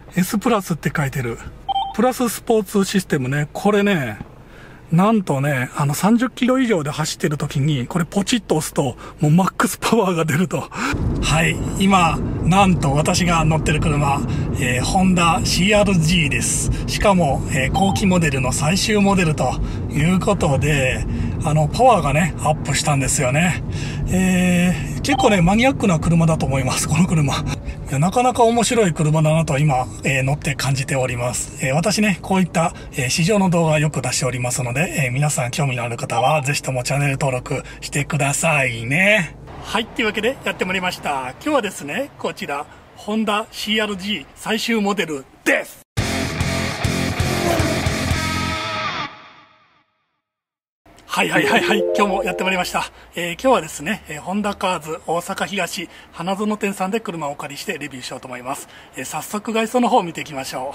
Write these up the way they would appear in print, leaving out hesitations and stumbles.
S プラスって書いてる。プラススポーツシステムね。これね、なんとね、30キロ以上で走ってる時に、これポチッと押すと、もうマックスパワーが出ると。はい。今、なんと私が乗ってる車、ホンダ CRG です。しかも、後期モデルの最終モデルということで、パワーがね、アップしたんですよね。結構ね、マニアックな車だと思います、この車。いや、なかなか面白い車だなと今、乗って感じております。私ね、こういった、試乗の動画をよく出しておりますので、皆さん興味のある方は、ぜひともチャンネル登録してくださいね。はい、というわけでやってまいりました。今日はですね、こちら、ホンダ CRG 最終モデルです。はい、今日もやってまいりました。今日はですね、ホンダカーズ大阪東花園店さんで車をお借りしてレビューしようと思います。早速外装の方を見ていきましょ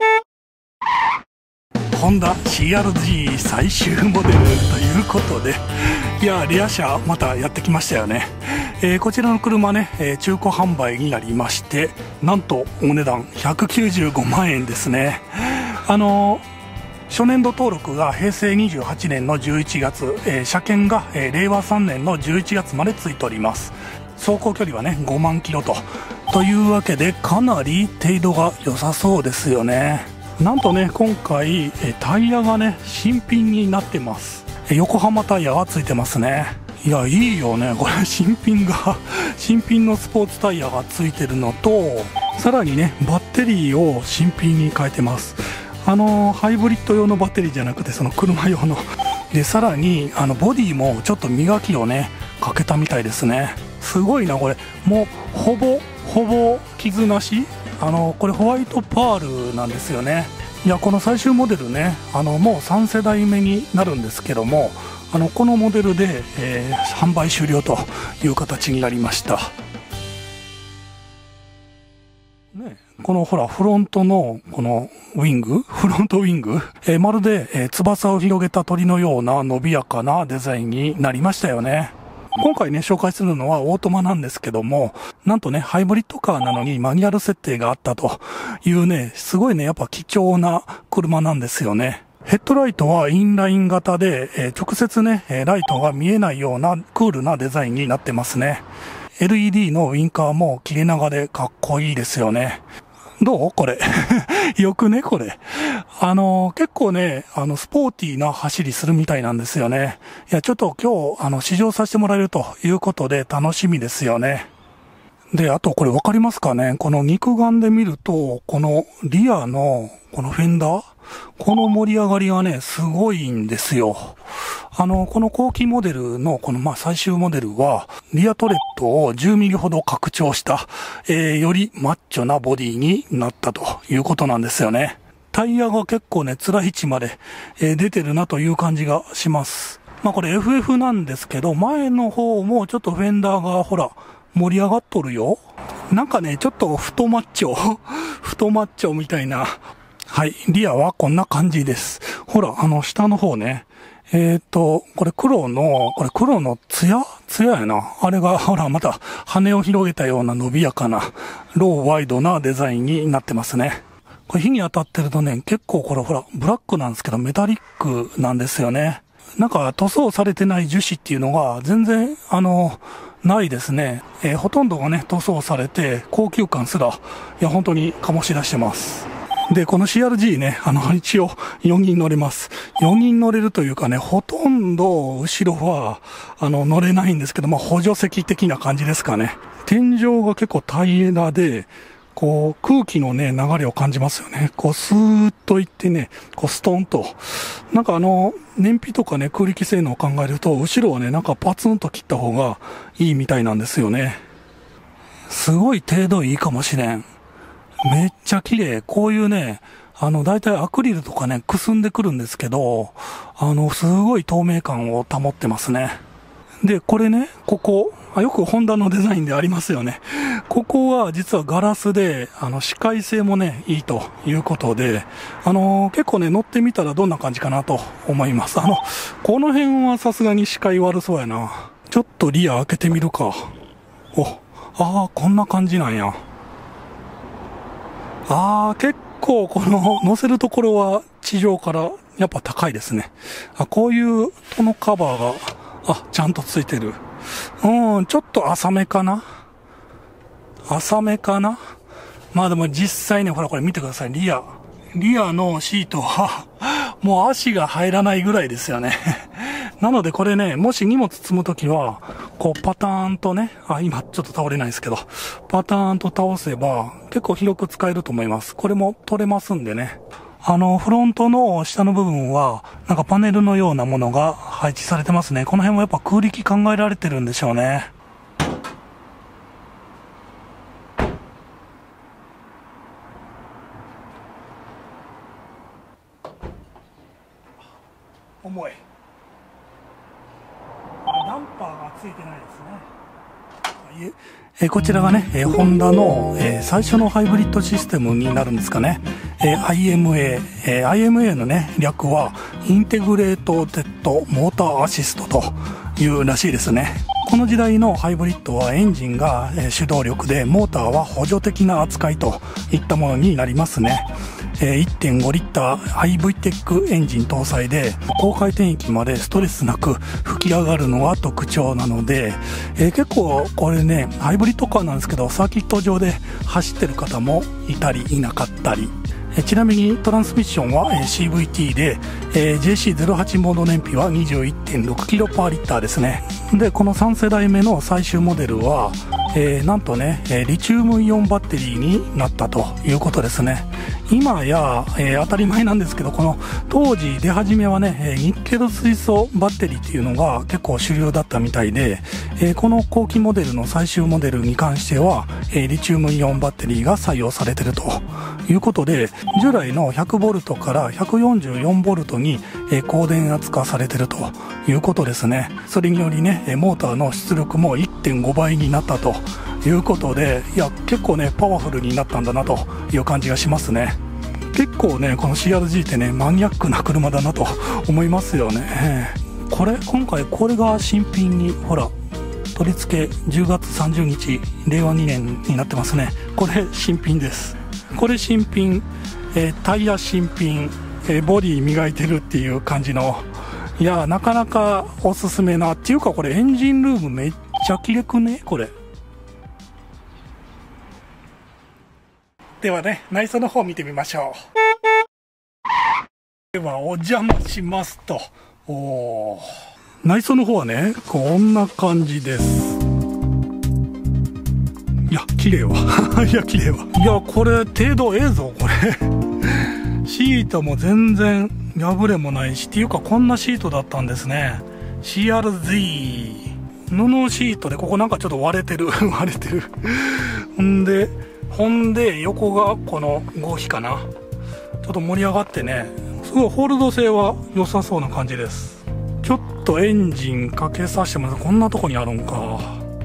う。ホンダ CRG 最終モデルということで、いや、レア車またやってきましたよね。こちらの車ね、中古販売になりまして、なんとお値段195万円ですね。初年度登録が平成28年の11月、車検が、令和3年の11月までついております。走行距離はね、5万キロというわけで、かなり程度が良さそうですよね。なんとね、今回、タイヤがね、新品になってます。横浜タイヤがついてますね。いや、いいよね。これ、新品のスポーツタイヤがついてるのと、さらにね、バッテリーを新品に変えてます。ハイブリッド用のバッテリーじゃなくて、その車用の。で、さらに、ボディもちょっと磨きをね、かけたみたいですね。すごいな、これ。もう、ほぼ、傷なし。これホワイトパールなんですよね。いや、この最終モデルね、もう3世代目になるんですけども、このモデルで、販売終了という形になりました。ね、このほら、フロントのこのフロントウィング、まるで、翼を広げた鳥のような伸びやかなデザインになりましたよね。今回ね、紹介するのはオートマなんですけども、なんとね、ハイブリッドカーなのにマニュアル設定があったというね、すごいね、やっぱ貴重な車なんですよね。ヘッドライトはインライン型で、直接ね、ライトが見えないようなクールなデザインになってますね。LED のウィンカーも切れ長でかっこいいですよね。どうこれ。よくね、これ。結構ね、スポーティーな走りするみたいなんですよね。いや、ちょっと今日、試乗させてもらえるということで楽しみですよね。で、あとこれわかりますかね？この肉眼で見ると、このリアの、このフェンダー？この盛り上がりがね、すごいんですよ。この後期モデルの、最終モデルは、リアトレッドを10ミリほど拡張した、よりマッチョなボディになったということなんですよね。タイヤが結構ね、辛い位置まで、出てるなという感じがします。これ FF なんですけど、前の方もちょっとフェンダーがほら、盛り上がっとるよ。なんかね、ちょっと太マッチョみたいな。はい、リアはこんな感じです。ほら、下の方ね。これ黒のツヤやな。あれが、ほら、また、羽を広げたような伸びやかな、ローワイドなデザインになってますね。これ火に当たってるとね、結構これほら、ブラックなんですけど、メタリックなんですよね。なんか、塗装されてない樹脂っていうのが、全然、ないですね。ほとんどがね、塗装されて、高級感すら、いや、本当に醸し出してます。で、この CRG ね、一応4人乗れます。4人乗れるというかね、ほとんど後ろは、乗れないんですけど、補助席的な感じですかね。天井が結構平らで、こう、空気のね、流れを感じますよね。こう、スーッといってね、こう、ストンと。なんか燃費とかね、空力性能を考えると、後ろはね、なんかパツンと切った方がいいみたいなんですよね。すごい程度いいかもしれん。めっちゃ綺麗。こういうね、だいたいアクリルとかね、くすんでくるんですけど、すごい透明感を保ってますね。で、これね、ここ、よくホンダのデザインでありますよね。ここは実はガラスで、視界性もね、いいということで、結構ね、乗ってみたらどんな感じかなと思います。この辺はさすがに視界悪そうやな。ちょっとリア開けてみるか。こんな感じなんや。 結構この乗せるところは地上からやっぱ高いですね。こういうトのカバーが、ちゃんとついてる。ちょっと浅めかな。まあでも実際ね、ほらこれ見てください。リアのシートは、もう足が入らないぐらいですよね。なのでこれね、もし荷物積むときは、こうパターンとね、今ちょっと倒れないですけど、パターンと倒せば結構広く使えると思います。これも取れますんでね。フロントの下の部分は、なんかパネルのようなものが配置されてますね。この辺もやっぱ空力考えられてるんでしょうね。重い。ダンパーがついてないですね。こちらがね、ホンダの、最初のハイブリッドシステムになるんですかね。IMA のね、略は、インテグレートテッドモーターアシストというらしいですね。この時代のハイブリッドはエンジンが主導力で、モーターは補助的な扱いといったものになりますね。1.5 リッター IVTEC エンジン搭載で高回転域までストレスなく吹き上がるのが特徴なので、結構これねハイブリッドカーなんですけど、サーキット上で走ってる方もいたりいなかったり。ちなみにトランスミッションは CVT で JC08 モード燃費は 21.6 キロパーリッターですね。でこの3世代目の最終モデルはなんとねリチウムイオンバッテリーになったということですね。今や当たり前なんですけど、この当時出始めはねニッケル水素バッテリーっていうのが結構主流だったみたいで、この後期モデルの最終モデルに関してはリチウムイオンバッテリーが採用されてるということで、従来の 100V から 144V に高電圧化されてるということですね。それによりねモーターの出力も 1.5 倍になったということで、いや結構ねパワフルになったんだなという感じがしますね。結構ねこの CRG ってねマニアックな車だなと思いますよね。今回これが新品にほら取り付け10月30日令和2年になってますね。これ新品です。これ新品、タイヤ新品、ボディ磨いてるっていう感じの、いやなかなかおすすめなっていうか、これエンジンルームめっちゃ綺麗くねこれ。ではね内装の方を見てみましょう。ではお邪魔しますと、内装の方はねこんな感じです。いや綺麗わいや綺麗わ。いやこれ程度ええぞこれシートも全然破れもないし、っていうかこんなシートだったんですね。 CRZ 布シートでここなんかちょっと割れてる割れてるほんで横がこの合皮かな、ちょっと盛り上がってね、すごいホールド性は良さそうな感じです。ちょっとエンジンかけさせてもらって、こんなとこにあるんか。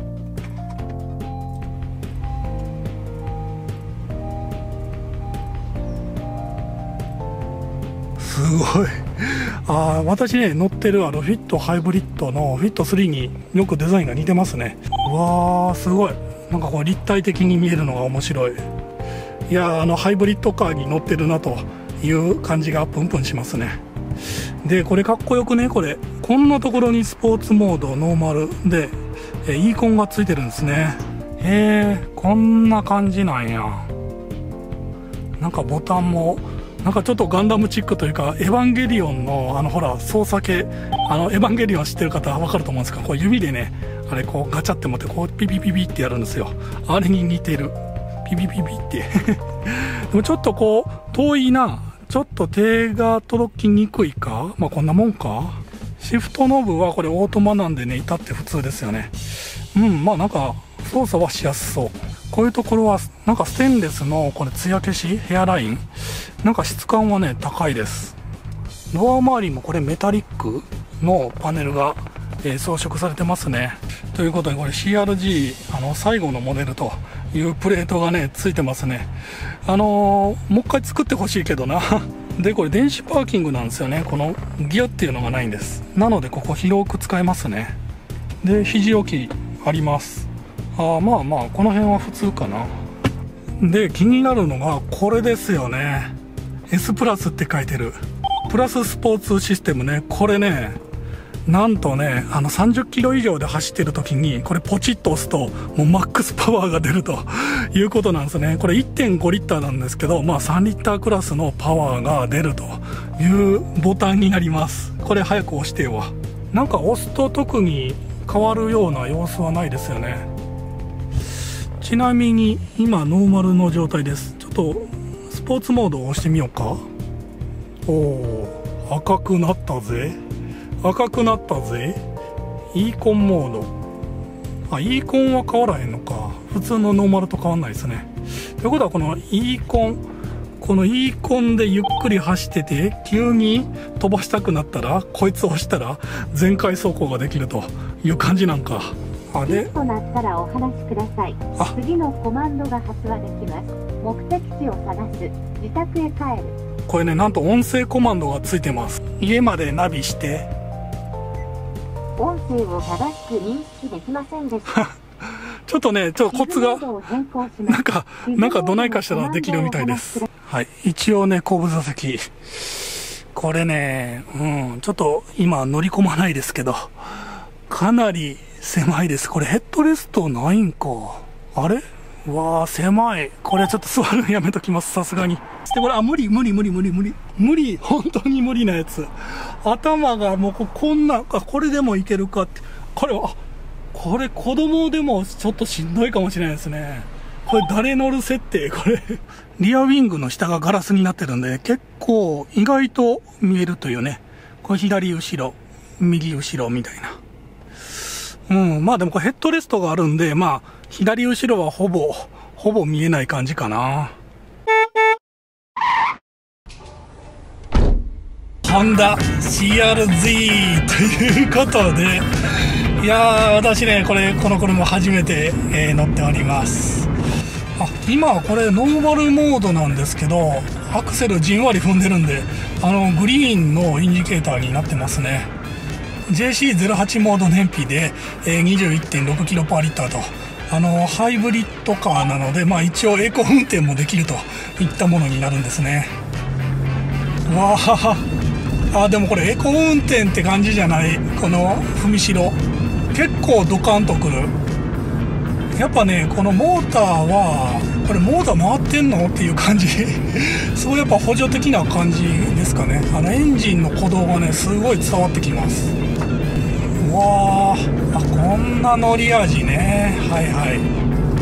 すごい私ね乗ってるフィットハイブリッドのフィット3によくデザインが似てますね。うわーすごい、なんかこう立体的に見えるのが面白い。いやハイブリッドカーに乗ってるなという感じがプンプンしますね。でこれかっこよくね、こんなところにスポーツモードノーマルでイーコンがついてるんですね。こんな感じなんや。なんかボタンもなんかちょっとガンダムチックというか、エヴァンゲリオンのほら操作系、エヴァンゲリオン知ってる方は分かると思うんですけど、こう指でねあれこうガチャって持ってこうピピピピってやるんですよ。あれに似てる、ピピピピってでもちょっとこう遠いな、ちょっと手が届きにくいか、まあこんなもんか。シフトノブはこれオートマなんでね至って普通ですよね。まあなんか操作はしやすそう。こういうところはなんかステンレスのこれ艶消しヘアライン、なんか質感はね高いです。ドア周りもこれメタリックのパネルが、装飾されてますね。ということでこれ CRG 最後のモデルというプレートがねついてますね。もう一回作ってほしいけどなでこれ電子パーキングなんですよね。このギアっていうのがないんです。なのでここ広く使えますね。で肘置きあります。まあこの辺は普通かな。 で、気になるのがこれですよね。S プラスって書いてる。プラススポーツシステムね。これね、なんとね、30キロ以上で走ってる時に、これポチッと押すと、もうマックスパワーが出るということなんですね。これ 1.5 リッターなんですけど、まあ3リッタークラスのパワーが出るというボタンになります。これ早く押してよ。なんか押すと特に変わるような様子はないですよね。ちなみに今ノーマルの状態です。ちょっとスポーツモードを押してみようか。おお、赤くなったぜ。赤くなったぜ。イーコンモード。あ、イーコンは変わらへんのか。普通のノーマルと変わんないですね。ということはこのイーコン、このイーコンでゆっくり走ってて、急に飛ばしたくなったら、こいつを押したら全開走行ができるという感じなんか。あれとなったらお話しください。次のコマンドが発話できます。目的地を探す。自宅へ帰る。 これね、なんと音声コマンドがついてます。家までナビして、 音声を正しく認識できませんでした。 ちょっとね、ちょっとコツが、なんかどないかしたらできるみたいです。はい。一応ね、後部座席。これね、ちょっと今乗り込まないですけど、かなり狭いです。これヘッドレストないんか。あれうわー、狭い。これちょっと座るのやめときます。さすがに。これ、無理。無理。本当に無理なやつ。頭がもうこんな、これでもいけるかって。これ子供でもちょっとしんどいかもしれないですね。これ誰乗る設定これ。リアウィングの下がガラスになってるんで、結構意外と見えるというね。これ左後ろ、右後ろみたいな。まあでもこれヘッドレストがあるんで、まあ、左後ろはほぼ見えない感じかな。ホンダ CRZ ということで、いやー、私ね、この車初めて、乗っております。今これノーマルモードなんですけど、アクセルじんわり踏んでるんで、グリーンのインジケーターになってますね。JC08 モード燃費で、21.6 キロパーリッターと、ハイブリッドカーなので、まあ一応エコ運転もできるといったものになるんですね。わあ、でもこれエコ運転って感じじゃない。この踏みしろ。結構ドカンとくる。やっぱね、このモーターは、これモーター回ってんのっていう感じ。そうやっぱ補助的な感じですかね。エンジンの鼓動がね、すごい伝わってきます。うわー、こんな乗り味ね。はいはい。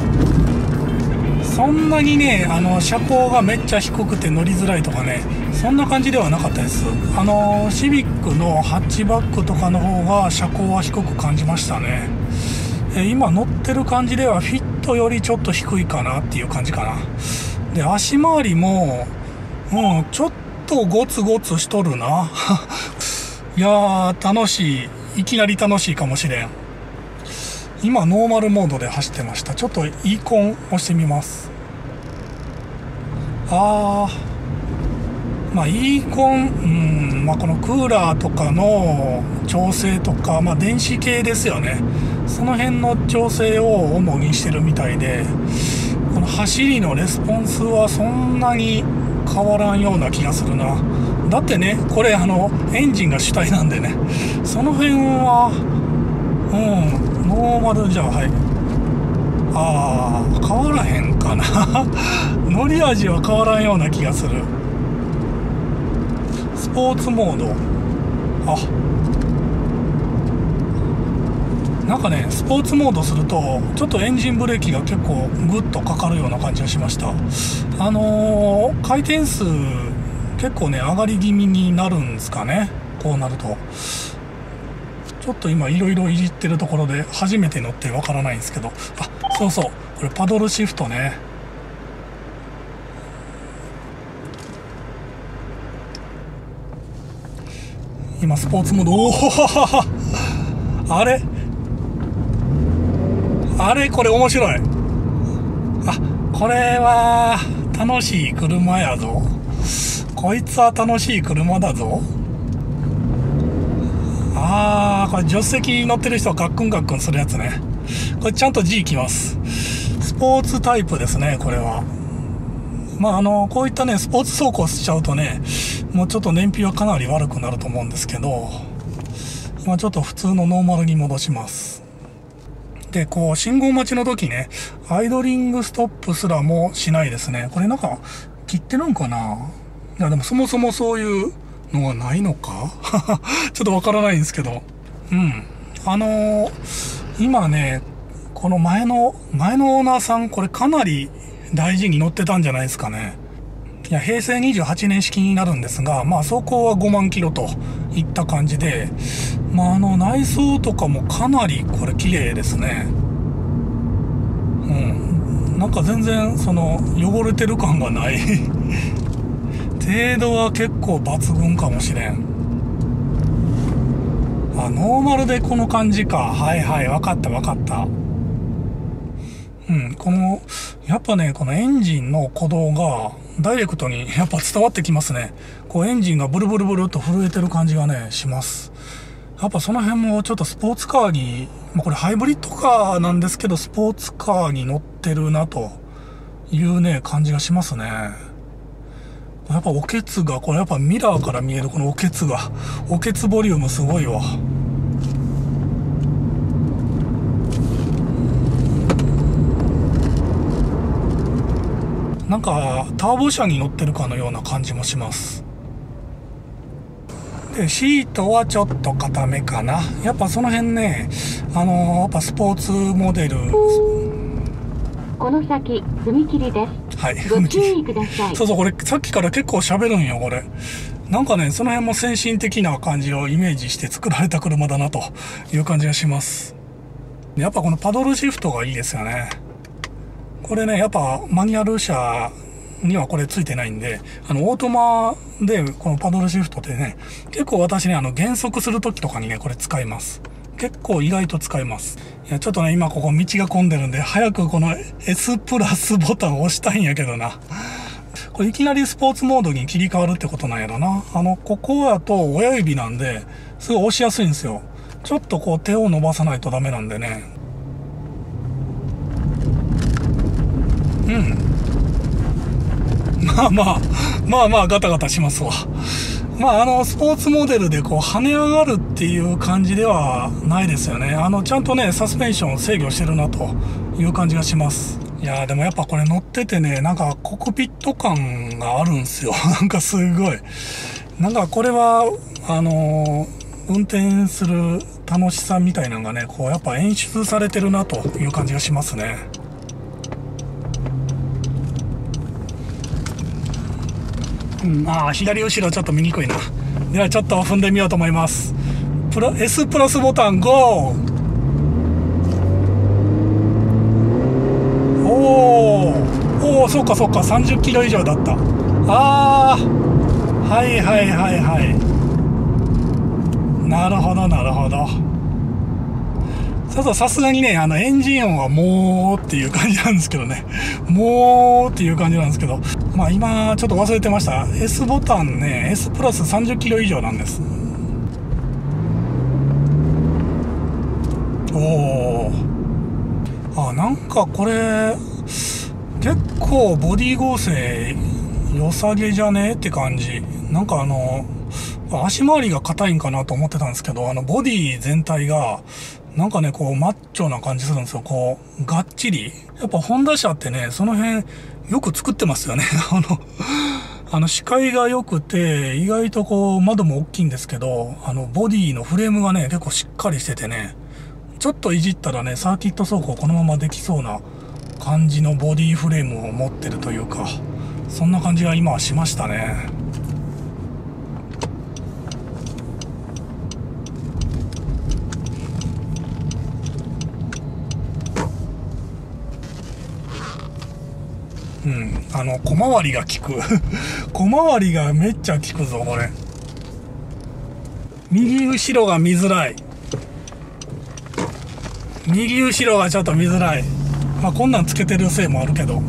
そんなにね、車高がめっちゃ低くて乗りづらいとかね、そんな感じではなかったです。シビックのハッチバックとかの方が車高は低く感じましたね。今乗ってる感じではフィットよりちょっと低いかなっていう感じかな。で、足回りも、ちょっとゴツゴツしとるな。いやー、楽しい。いきなり楽しいかもしれん。今ノーマルモードで走ってました。ちょっとイーコン押してみます。まあイーコン、まあこのクーラーとかの調整とか、まあ電子系ですよね。その辺の調整を主にしてるみたいで、この走りのレスポンスはそんなに変わらんような気がするな。だってね、これエンジンが主体なんでね、その辺は、ノーマルじゃ、はい。変わらへんかな。乗り味は変わらんような気がする。スポーツモード。なんかね、スポーツモードすると、ちょっとエンジンブレーキが結構グッとかかるような感じがしました。回転数、結構ね、上がり気味になるんですかね。こうなると。ちょっと今いろいろいじってるところで初めて乗ってわからないんですけど、そうそう、これパドルシフトね。今スポーツモード、あれこれ面白い。これは楽しい車やぞ。こいつは楽しい車だぞ。これ助手席乗ってる人はガックンガックンするやつね。これちゃんと G きます。スポーツタイプですね、これは。 こういったね、スポーツ走行しちゃうとね、もうちょっと燃費はかなり悪くなると思うんですけど、今ちょっと普通のノーマルに戻します。で、こう、信号待ちの時ね、アイドリングストップすらもしないですね。これなんか、切ってるんかな？いや、でもそもそもそういうのがないのかちょっとわからないんですけど。うん。今ね、この前のオーナーさん、これかなり大事に乗ってたんじゃないですかね。いや、平成28年式になるんですが、走行は5万キロといった感じで、内装とかもかなりこれ綺麗ですね。うん。なんか全然、汚れてる感がない。程度は結構抜群かもしれん。ノーマルでこの感じか。はいはい、わかった。うん、やっぱね、このエンジンの鼓動が、ダイレクトにやっぱ伝わってきますね。こうエンジンがブルブルブルっと震えてる感じがね、します。やっぱその辺もちょっとスポーツカーに、これハイブリッドカーなんですけど、スポーツカーに乗ってるなというね、感じがしますね。やっぱおけつが、これやっぱミラーから見えるこのおけつボリュームすごいわ。なんかターボ車に乗ってるかのような感じもします。で、シートはちょっと硬めかな。やっぱその辺ね、やっぱスポーツモデル。 この先、踏切です。 はい。 ご注意ください。 そう、これさっきから結構喋るんよ、これ。なんかね、その辺も先進的な感じをイメージして作られた車だなという感じがします。やっぱこのパドルシフトがいいですよね。これね、やっぱマニュアル車にはこれついてないんで、オートマでこのパドルシフトってね、結構私ね、減速するときとかにね、これ使います。結構意外と使います。いや、ちょっとね、今ここ道が混んでるんで、早くこの S プラスボタンを押したいんやけどな。これいきなりスポーツモードに切り替わるってことなんやろな。ここだと親指なんで、すごい押しやすいんですよ。ちょっとこう手を伸ばさないとダメなんでね。うん。ガタガタしますわ。スポーツモデルでこう跳ね上がるっていう感じではないですよね。ちゃんとね、サスペンションを制御してるなという感じがします。いやーでもやっぱこれ乗っててね、なんかコックピット感があるんすよ。なんかすごい。なんかこれは、運転する楽しさみたいなのがね、こうやっぱ演出されてるなという感じがしますね。左後ろちょっと見にくいな。ではちょっと踏んでみようと思います。S プラスボタン GO！ おー、そうか30キロ以上だった。はい。なるほど。さすがにね、エンジン音はもうっていう感じなんですけどね。もうっていう感じなんですけど。今、ちょっと忘れてました。S ボタンね、S プラス30キロ以上なんです。なんかこれ、結構ボディ剛性良さげじゃねって感じ。なんか足回りが硬いんかなと思ってたんですけど、ボディ全体が、なんかね、こう、マッチョな感じするんですよ。こう、がっちり。やっぱ、ホンダ車ってね、その辺、よく作ってますよね。視界が良くて、意外とこう、窓も大きいんですけど、ボディのフレームがね、結構しっかりしててね、ちょっといじったらね、サーキット走行このままできそうな感じのボディフレームを持ってるというか、そんな感じが今はしましたね。小回りが効く。小回りがめっちゃ効くぞ、これ。右後ろが見づらい。右後ろがちょっと見づらい。こんなんつけてるせいもあるけど。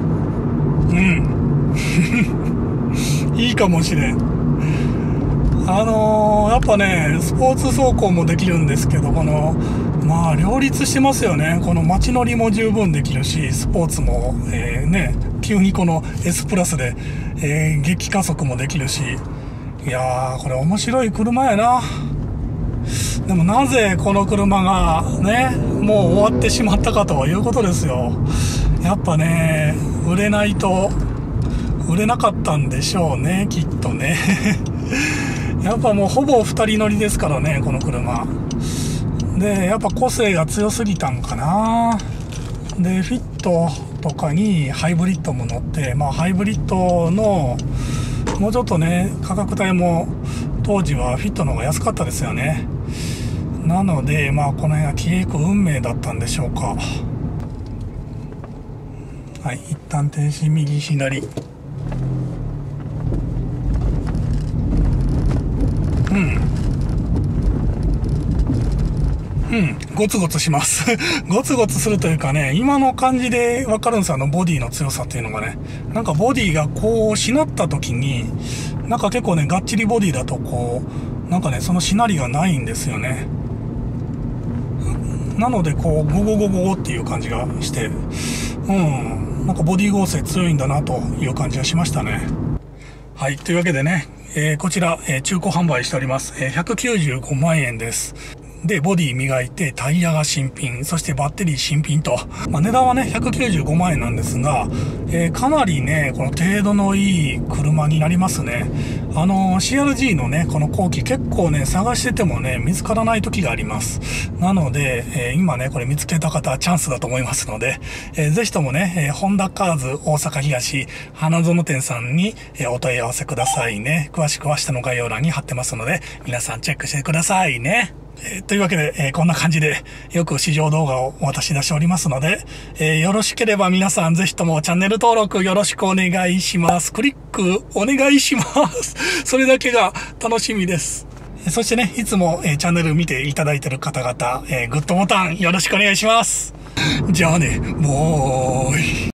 いいかもしれん。 やっぱね、スポーツ走行もできるんですけど、まあ、両立してますよね。この街乗りも十分できるし、スポーツも、ね、急にこの S プラスで、激加速もできるし、いやー、これ面白い車やな。でもなぜこの車がね、もう終わってしまったかということですよ。やっぱね、売れないと、売れなかったんでしょうね、きっとね。やっぱもうほぼ2人乗りですからね、この車。で、やっぱ個性が強すぎたんかな。で、フィットとかにハイブリッドも乗って、まあハイブリッドの、もうちょっとね、価格帯も当時はフィットの方が安かったですよね。なので、まあこの辺が消えゆく運命だったんでしょうか。はい、一旦停止、右左。ゴツゴツします。ゴツゴツするというかね、今の感じでわかるんですよ、ボディの強さっていうのがね。なんかボディがこう、しなった時に、なんか結構ね、がっちりボディだとこう、なんかね、そのしなりがないんですよね。なので、こう、ゴゴゴゴゴっていう感じがして、なんかボディ剛性強いんだなという感じがしましたね。はい、というわけでね、こちら、中古販売しております。195万円です。で、ボディ磨いて、タイヤが新品、そしてバッテリー新品と。まあ、値段はね、195万円なんですが、かなりね、この程度のいい車になりますね。CRG のね、この後期結構ね、探しててもね、見つからない時があります。なので、今ね、これ見つけた方はチャンスだと思いますので、ぜひともね、ホンダカーズ大阪東花園店さんに、お問い合わせくださいね。詳しくは下の概要欄に貼ってますので、皆さんチェックしてくださいね。というわけで、こんな感じでよく試乗動画をお渡し出しておりますので、よろしければ皆さんぜひともチャンネル登録よろしくお願いします。クリックお願いします。それだけが楽しみです。そしてね、いつもチャンネル見ていただいている方々、グッドボタンよろしくお願いします。じゃあね、もう。